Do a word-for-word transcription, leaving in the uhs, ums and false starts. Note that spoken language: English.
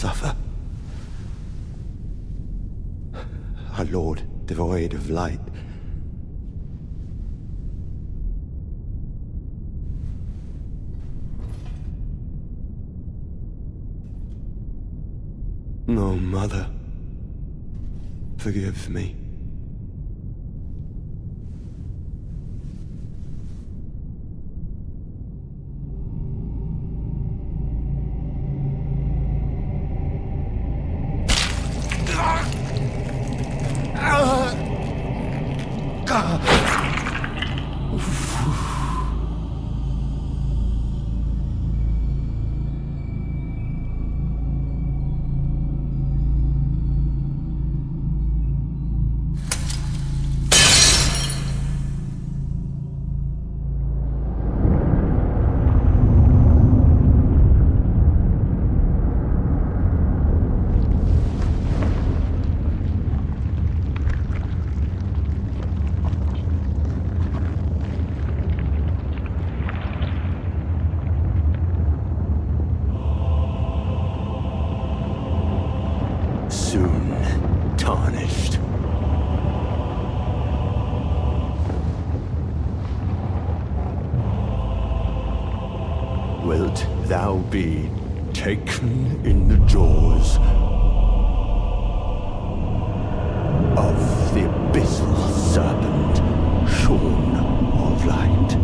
suffer. Our Lord, devoid of light. No, Mother, forgive me. Soon tarnished. Wilt thou be taken in the jaws of the abyssal serpent, shorn of light?